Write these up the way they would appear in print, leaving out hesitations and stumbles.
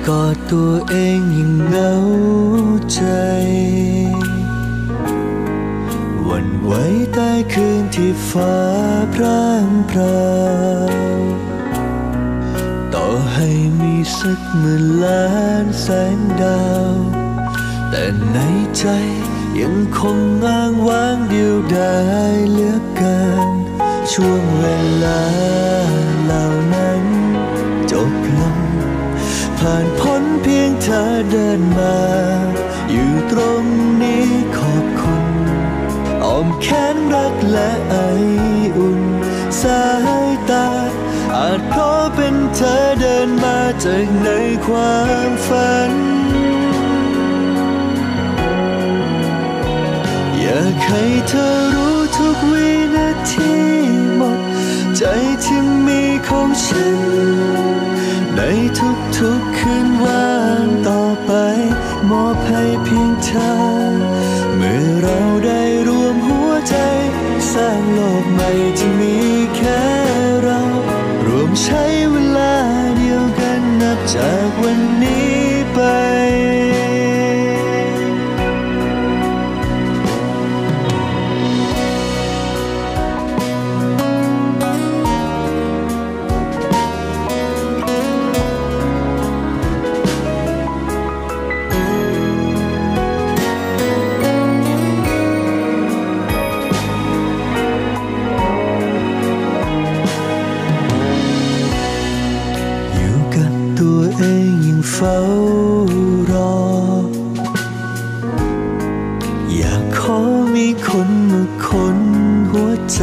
กอดตัวเองยิ่งเหงาใจหวั่นไหวใต้คืนที่ฟ้าพร่างพราวต่อให้มีสักหมื่นล้านแสงดาวแต่ในใจยังคงอ้างว้างเดียวดายเหลือเกินช่วงเวลาเหล่านั้นจบลงผ่านพ้นเพียงเธอเดินมาอยู่ตรงนี้ขอบคุณอ้อมแขนรักและไออุ่นสายตาอาจเพราะเป็นเธอเดินมาจากในความฝันอยากให้เธอรู้ทุกวินาทีหมดใจที่มีของฉันในทุกๆคืนวันต่อไปมอบให้เพียงเธอเมื่อเราได้รวมหัวใจสร้างโลกใหม่ที่มีแค่เรารวมใช้เวลาเดียวกันนับจากวันนี้ไปเฝ้ารออยากขอมีคนมาคนหัวใจ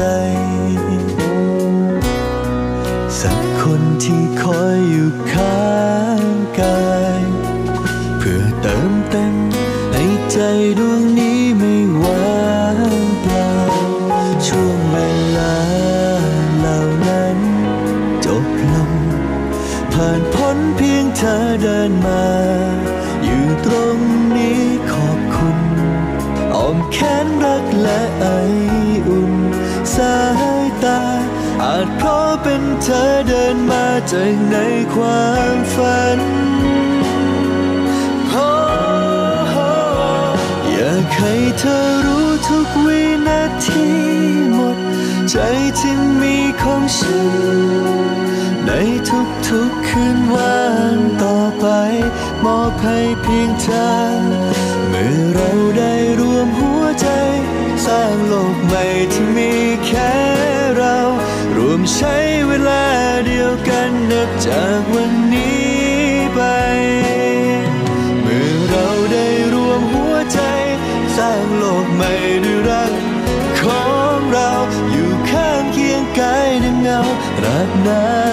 สักคนที่คอยอยู่ข้างกายเพื่อเติมเต็มให้ใจดวงนี้ไม่ว่างเปล่าช่วงเวลาเหล่านั้นจบลงผ่านพ้นเพียงเธอเดินมาอยู่ตรงนี้ขอบคุณอ้อมแขนรักและไออุ่นสายตาอาจเพราะเป็นเธอเดินมาจากในความฝันอยากให้เธอรู้ทุกวินาทีหมดใจที่มีของฉันในทุกๆคืนวันต่อไปมอบให้เพียงเธอเมื่อเราได้รวมหัวใจสร้างโลกใหม่ที่มีแค่เรารวมใช้เวลาเดียวกันนับจากวันนี้ไปเมื่อเราได้รวมหัวใจสร้างโลกใหม่ด้วยรักของเราอยู่ข้างเคียงกายดังเงารักนา